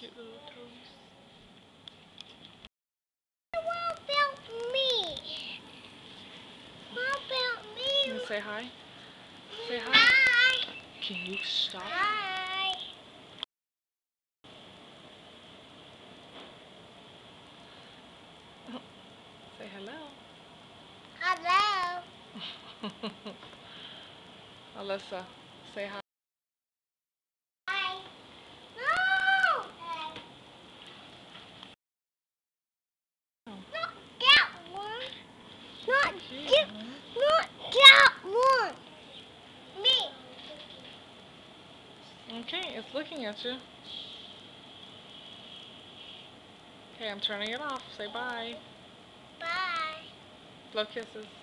Cute little toes. What about me? What about Can me? you say hi? Say hi. Hi. Can you stop? Hi. Say hello. Hello. Alyssa, say hi. Hi. No. Not that one. Not Cute, not that one. Me. Okay, it's looking at you. Okay, I'm turning it off. Say bye. Bye. Blow kisses.